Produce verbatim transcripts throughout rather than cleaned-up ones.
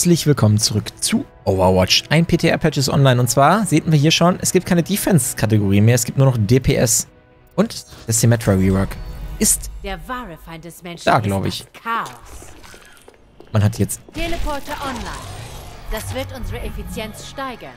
Herzlich willkommen zurück zu Overwatch. Ein P T R-Patch ist online und zwar sehen wir hier schon, es gibt keine Defense-Kategorie mehr, es gibt nur noch D P S. Und das Symmetra Rework ist der wahre Feind des Menschen da, glaube ich. Chaos. Man hat jetzt Teleporter online. Das wird unsere Effizienz steigern.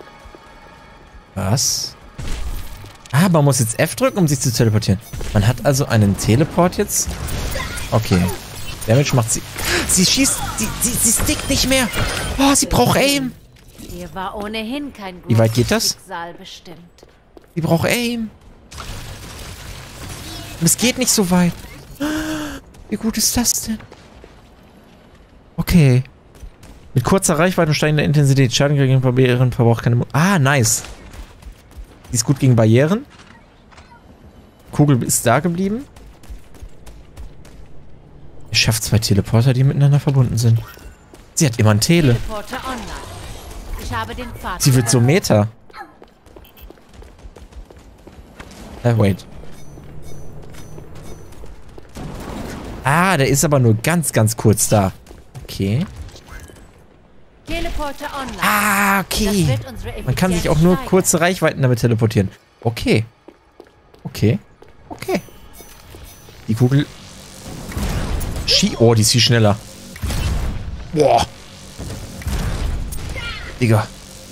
Was? Ah, man muss jetzt F drücken, um sich zu teleportieren. Man hat also einen Teleport jetzt. Okay. Damage macht sie. Sie schießt. Sie, sie, sie stickt nicht mehr. Oh, sie braucht Aim. Hier war ohnehin kein Wie weit geht das? Schicksal bestimmt. Sie braucht Aim. Und es geht nicht so weit. Wie gut ist das denn? Okay. Mit kurzer Reichweite und steigender Intensität. Schaden gegen Barrieren verbraucht keine... Mo ah, nice. Die ist gut gegen Barrieren. Kugel ist da geblieben. Ich schaffe zwei Teleporter, die miteinander verbunden sind. Sie hat immer ein Tele. Teleporter online. Ich habe den Pfad. Sie wird so Meta. Äh, wait. Ah, der ist aber nur ganz, ganz kurz da. Okay. Teleporter online. Ah, okay. Man kann sich auch nur kurze Reichweiten damit teleportieren. Okay. Okay. Okay. Die Kugel... Schie oh, die ist viel schneller. Boah. Digga.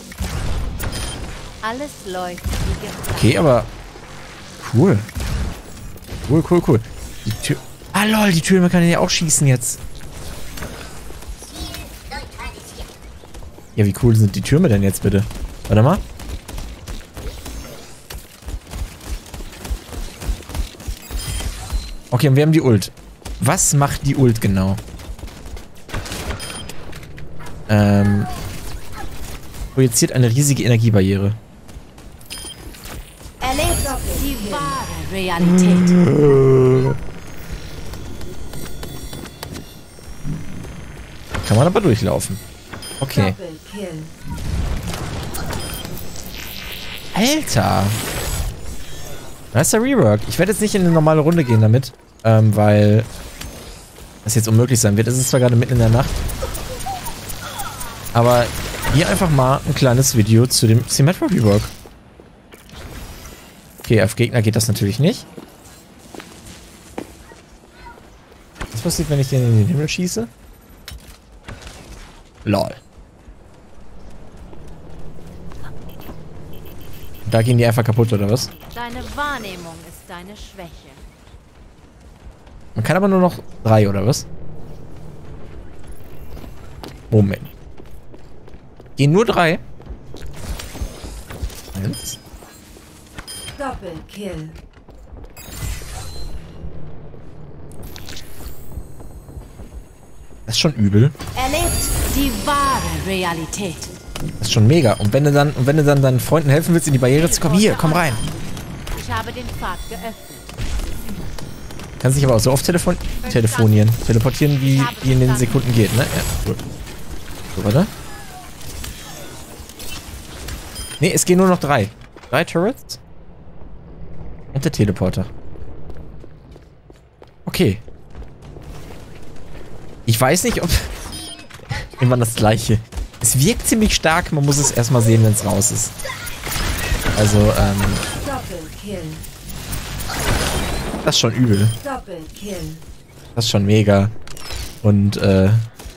Alles läuft wie geplant. Okay, aber... Cool. Cool, cool, cool. Die Tür... Ah, lol, die Türme kann ja auch schießen jetzt. Ja, wie cool sind die Türme denn jetzt bitte? Warte mal. Okay, und wir haben die Ult. Was macht die Ult genau? Ähm... Projiziert eine riesige Energiebarriere. Erlebt die wahre Realität. Kann man aber durchlaufen. Okay. Alter. Das ist der Rework. Ich werde jetzt nicht in eine normale Runde gehen damit, ähm, weil das jetzt unmöglich sein wird. Es ist zwar gerade mitten in der Nacht, aber hier einfach mal ein kleines Video zu dem Symmetra Rework. Okay, auf Gegner geht das natürlich nicht. Was passiert, wenn ich den in den Himmel schieße? Lol. Da gehen die einfach kaputt, oder was? Deine Wahrnehmung ist deine Schwäche. Man kann aber nur noch drei, oder was? Moment. Gehen nur drei? Eins. Doppelkill. Das ist schon übel. Erlebt die wahre Realität. Das ist schon mega. Und wenn du dann, und wenn du dann deinen Freunden helfen willst, in die Barriere zu kommen, hier, komm rein. Ich habe den Pfad geöffnet. Kannst dich aber auch so oft telefon telefonieren. Teleportieren, wie, wie in den Sekunden geht, ne? Ja, cool. So, warte. Ne, es gehen nur noch drei. Drei Turrets. Und der Teleporter. Okay. Ich weiß nicht, ob... Immer das Gleiche. Es wirkt ziemlich stark, man muss es erstmal sehen, wenn es raus ist. Also, ähm... Doppelkill. Das ist schon übel. Doppelkill. Das ist schon mega. Und, äh...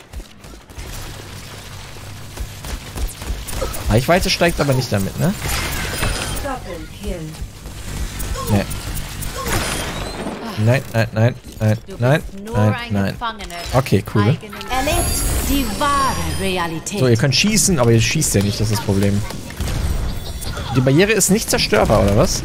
Reichweite steigt aber nicht damit, ne? Doppelkill. Ne. Nein, nein, nein, nein, nein, nein, nein. Okay, cool. Erlebt die wahre Realität. So, ihr könnt schießen, aber ihr schießt ja nicht, das ist das Problem. Die Barriere ist nicht zerstörbar, oder was?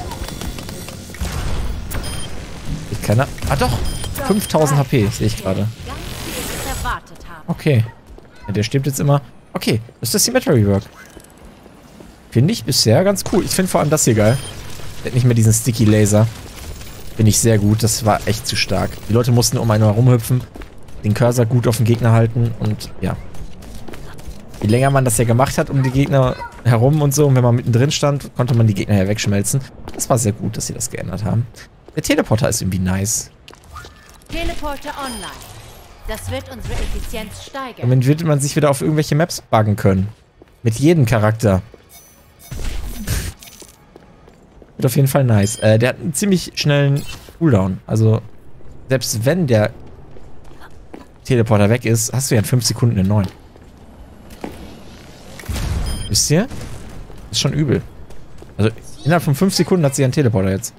Geht keiner. Ah doch! fünftausend H P, sehe ich gerade. Okay. Ja, der stirbt jetzt immer. Okay, das ist das Symmetra Rework. Finde ich bisher ganz cool. Ich finde vor allem das hier geil. Der hat nicht mehr diesen Sticky Laser. Finde ich sehr gut. Das war echt zu stark. Die Leute mussten um einen herumhüpfen, den Cursor gut auf den Gegner halten und ja. Je länger man das ja gemacht hat um die Gegner herum und so, und wenn man mittendrin stand, konnte man die Gegner ja wegschmelzen. Das war sehr gut, dass sie das geändert haben. Der Teleporter ist irgendwie nice. Teleporter online. Das wird unsere Effizienz steigern. Damit wird man sich wieder auf irgendwelche Maps buggen können. Mit jedem Charakter. Wird auf jeden Fall nice. Äh, der hat einen ziemlich schnellen Cooldown. Also, selbst wenn der Teleporter weg ist, hast du ja in fünf Sekunden einen neuen. Wisst ihr? Ist schon übel. Also, innerhalb von fünf Sekunden hat sie einen Teleporter jetzt.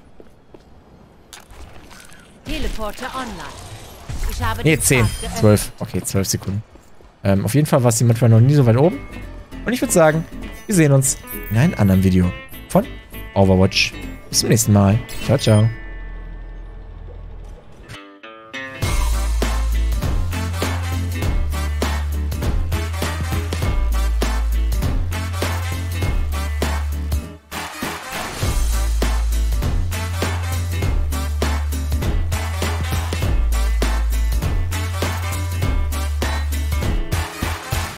Teleporter online. Ich habe Nee, den zehn. Pfad geöffnet. zwölf. Okay, zwölf Sekunden. Ähm, auf jeden Fall war sie manchmal noch nie so weit oben. Und ich würde sagen, wir sehen uns in einem anderen Video von Overwatch. Bis zum nächsten Mal. Ciao, ciao.